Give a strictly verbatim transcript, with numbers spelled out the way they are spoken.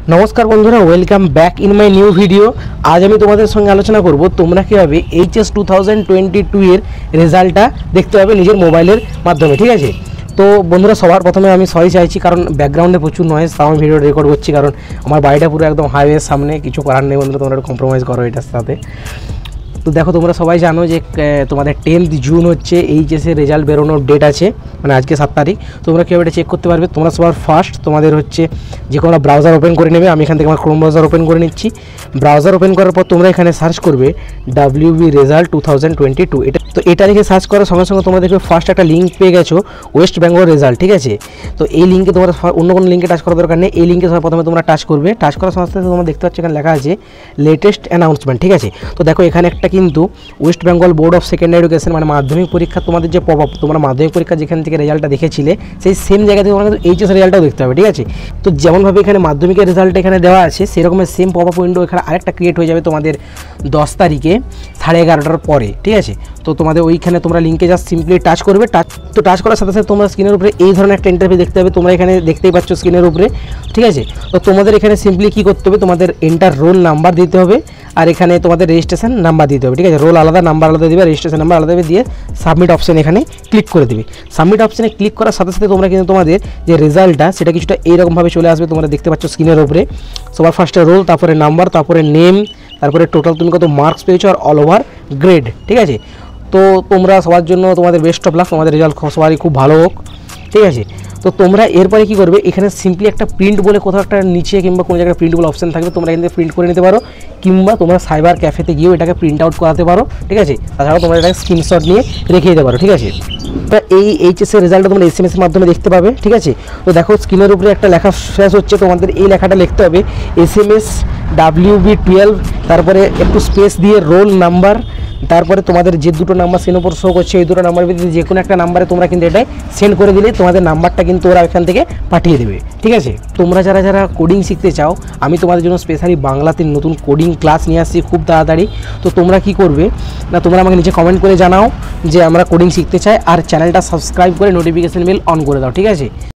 नमस्कार बंधुरा welcome back in my new video. आज हमें तुम्हारे संगे आलोचना करब तुम्हारा क्यों H S two thousand twenty two एर रेजाल्टा देखते हैं निजेर मोबाइलेर माध्यमे। ठीक है तो बंधुरा सबार प्रथमे आमी सरि चाइछि कारण बैकग्राउंडे प्रचुर नয়েজ ताও भिडियो रेकर्ड करछि कारण आमार बाड़ीटा पुरो एकदम हाईवे सामने किछु करार नेই बंधुरा तोमरा कम्प्रोमाइज करो एटार साथे। तो देखो तुम्हारा सबाई जानो जे तुम्हारे टेंथ जून होच्छे এইচএস এর রেজাল্ট বেরোনোর ডেট আছে মানে আজকে সাত তারিখ। তোমরা কিভাবে এটা চেক করতে পারবে তোমরা সবার ফার্স্ট তোমাদের হচ্ছে যে কোনো ব্রাউজার ওপেন করে নেবে। আমি এখান থেকে আমার ক্রোম ব্রাউজার ওপেন করে নিচ্ছি। ব্রাউজার ওপেন করার পর তোমরা এখানে সার্চ করবে WB result two thousand twenty two. এটা তো এটা লিখে সার্চ করার সঙ্গে সঙ্গে তোমরা দেখবে ফার্স্ট একটা লিঙ্ক পেয়ে গেছো ওয়েস্ট বেঙ্গল রেজাল্ট। ঠিক আছে তো এই লিঙ্কে তোমরা অন্য কোনো লিঙ্কে টাচ করার দরকার নেই। এই লিঙ্কে সবার প্রথমে তোমরা টাচ করবে। টাচ করার সঙ্গে সঙ্গে তোমরা দেখতে পাচ্ছ এখানে লেখা আছে লেটেস্ট অ্যানাউন্সমেন্ট। ঠিক আছে তো দেখো এখানে একটা কিন্তু West Bengal board of secondary education মানে মাধ্যমিক পরীক্ষা তোমাদের যে পপ আপ তোমরা মাধ্যমিক পরীক্ষা যেখান থেকে রেজাল্টটা দেখেছিলে সেই সেম জায়গা থেকে তোমরা কিন্তু এইচএস রেজাল্টটাও দেখতে হবে। ঠিক আছে তো যেমনভাবে এখানে মাধ্যমিকের রেজাল্ট এখানে দেওয়া আছে সেরকমের সেম পপ আপ উইন্ডো এখানে আরেকটা ক্রিয়েট হয়ে যাবে তোমাদের দশ তারিখে সাড়ে এগারোটার পরে। ঠিক আছে তো তোমাদের ওইখানে তোমরা লিঙ্কে জাস্ট সিম্পলি টাচ করবে। টাচ তো টাচ করার সাথে সাথে তোমরা স্ক্রিনের উপরে এই ধরনের একটা ইন্টারভিউ দেখতে হবে। তোমরা এখানে দেখতেই পাচ্ছ স্ক্রিনের উপরে। ঠিক আছে তো তোমাদের এখানে সিম্পলি কী করতে হবে তোমাদের এন্টার রোল নাম্বার দিতে হবে আর এখানে তোমাদের রেজিস্ট্রেশন নাম্বার দিতে হবে। ঠিক আছে রোল আলাদা নাম্বার আলাদা দেবে রেজিস্ট্রেশন নাম্বার আলাদা দেবে দিয়ে সাবমিট অপশন এখানে ক্লিক করে দেবে। সাবমিট অপশনে ক্লিক করার সাথে সাথে তোমরা কিন্তু তোমাদের যে রেজাল্টটা সেটা কিছুটা এইরকমভাবে চলে আসবে। তোমরা দেখতে পাচ্ছ স্ক্রিনের উপরে সবার ফার্স্টে রোল তারপরে নাম্বার তারপরে নেম তারপরে টোটাল তুমি কত মার্কস পেয়েছো আর অল ওভার গ্রেড। ঠিক আছে তো তোমরা সবার জন্য তোমাদের বেস্ট অফ লাক তোমাদের রেজাল্ট সবারই খুব ভালো হোক। ঠিক আছে তো তোমরা এরপরে কী করবে এখানে সিম্পলি একটা প্রিন্ট বলে কোথাও একটা নিচে কিংবা কোনো জায়গায় প্রিন্ট বলে অপশন থাকবে তোমরা এখান থেকে প্রিন্ট করে নিতে পারো কিংবা তোমরা সাইবার ক্যাফেতে গিয়েও এটাকে প্রিন্ট আউট করাতে পারো। ঠিক আছে তাছাড়াও তোমরা এটাকে স্ক্রিনশট নিয়ে রেখে দিতে পারো। ঠিক আছে তো এই এইচএসের রেজাল্টটা তোমরা এস এম এসের মাধ্যমে দেখতে পাবে। ঠিক আছে তো দেখো স্ক্রিনের উপরে একটা লেখা ফ্ল্যাশ হচ্ছে তোমাদের এই লেখাটা লিখতে হবে S M S WB twelve তারপরে একটু স্পেস দিয়ে রোল নাম্বার তারপরে তোমাদের যে দুটো নাম্বার স্ক্রিনের উপর শো করছে এই দুটো নাম্বারের ভিতরে যে কোনো একটা নাম্বারে তোমরা কিন্তু এটাই সেন্ড করে দিলে তোমাদের নাম্বারটা কিন্তু ওরা এখান থেকে পাঠিয়ে দেবে। ঠিক আছে তোমরা যারা যারা কোডিং শিখতে চাও আমি তোমাদের জন্য স্পেশালি বাংলাতে নতুন কোডিং ক্লাস নিয়ে আসছি খুব তাড়াতাড়ি। তো তোমরা কি করবে না তোমরা আমাকে নিচে কমেন্ট করে জানাও যে আমরা কোডিং শিখতে চাই আর চ্যানেলটা সাবস্ক্রাইব করে নোটিফিকেশন বেল অন করে দাও। ঠিক আছে।